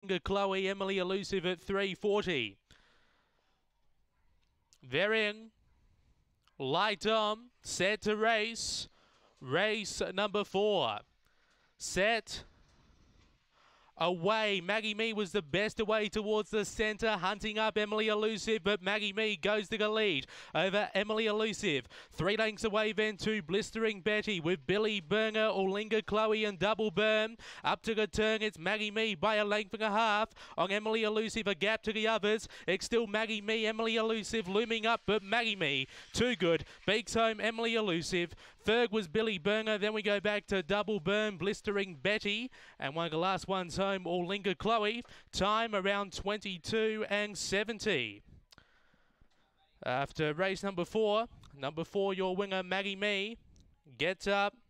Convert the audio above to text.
Chloe, Emily Elusive at 340. They're in. Light on. Set to race. Race number 4. Set. Away. Maggie Mee was the best away towards the centre, hunting up Emily Elusive, but Maggie Mee goes to the lead over Emily Elusive. 3 lengths away then to Blistering Betty with Billy Burner, Olinga Chloe and Double Burn. Up to the turn, it's Maggie Mee by a length and a half. On Emily Elusive, a gap to the others. It's still Maggie Mee, Emily Elusive looming up, but Maggie Mee, too good. Beaks home Emily Elusive. Third was Billy Burner. Then we go back to Double Burn, Blistering Betty. And one of the last ones home, Olinga Chloe. Time around 22 and 70. After race number 4, your winner Maggie Mee gets up.